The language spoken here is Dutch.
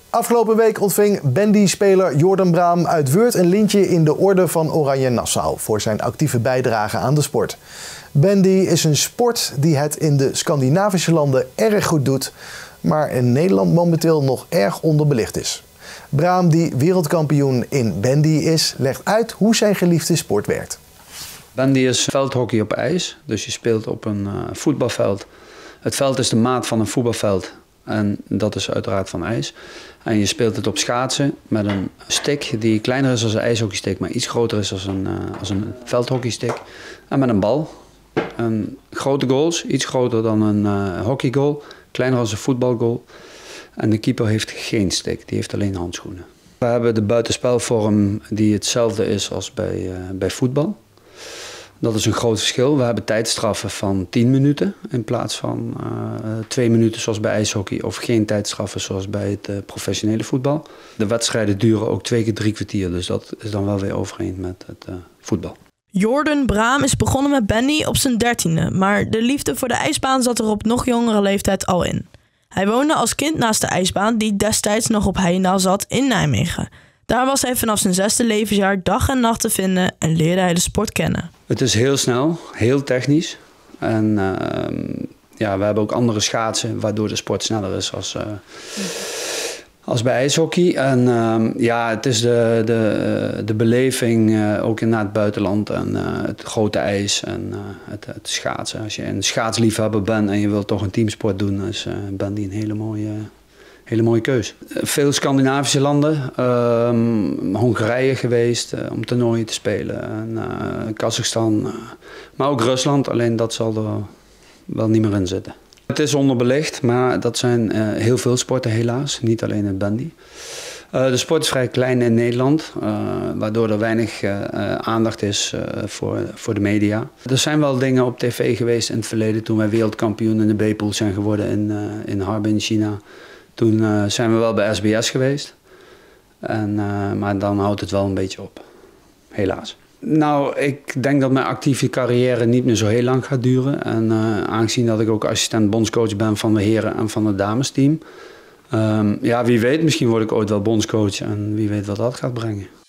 Afgelopen week ontving bandyspeler Jordan Braam uit Weurt een lintje in de Orde van Oranje Nassau voor zijn actieve bijdrage aan de sport. Bandy is een sport die het in de Scandinavische landen erg goed doet, maar in Nederland momenteel nog erg onderbelicht is. Braam, die wereldkampioen in bandy is, legt uit hoe zijn geliefde sport werkt. Bandy is veldhockey op ijs, dus je speelt op een voetbalveld. Het veld is de maat van een voetbalveld en dat is uiteraard van ijs. En je speelt het op schaatsen met een stick die kleiner is dan een ijshockeystick, maar iets groter is als een veldhockeystick. En met een bal. En grote goals, iets groter dan een hockeygoal, kleiner als een voetbalgoal. En de keeper heeft geen stick, die heeft alleen handschoenen. We hebben de buitenspelvorm die hetzelfde is als bij voetbal. Dat is een groot verschil. We hebben tijdstraffen van 10 minuten in plaats van 2 minuten zoals bij ijshockey of geen tijdstraffen zoals bij het professionele voetbal. De wedstrijden duren ook 2 keer 3 kwartier, dus dat is dan wel weer overeen met het voetbal. Jordan Braam is begonnen met bandy op zijn 13e, maar de liefde voor de ijsbaan zat er op nog jongere leeftijd al in. Hij woonde als kind naast de ijsbaan die destijds nog op Heyendaal zat in Nijmegen. Daar was hij vanaf zijn 6e levensjaar dag en nacht te vinden en leerde hij de sport kennen. Het is heel snel, heel technisch. En we hebben ook andere schaatsen waardoor de sport sneller is als bij ijshockey. En het is de beleving ook in het buitenland en het grote ijs en het schaatsen. Als je een schaatsliefhebber bent en je wilt toch een teamsport doen, is bandy een hele mooie keus. Veel Scandinavische landen, Hongarije geweest om toernooien te spelen, en Kazachstan, maar ook Rusland, alleen dat zal er wel niet meer in zitten. Het is onderbelicht, maar dat zijn heel veel sporten helaas, niet alleen het bandy. De sport is vrij klein in Nederland, waardoor er weinig aandacht is voor de media. Er zijn wel dingen op tv geweest in het verleden toen wij wereldkampioen in de B-pool zijn geworden in Harbin, China. Toen zijn we wel bij SBS geweest, maar dan houdt het wel een beetje op, helaas. Nou, ik denk dat mijn actieve carrière niet meer zo heel lang gaat duren. En aangezien dat ik ook assistent bondscoach ben van de heren en van het damesteam. Wie weet, misschien word ik ooit wel bondscoach en wie weet wat dat gaat brengen.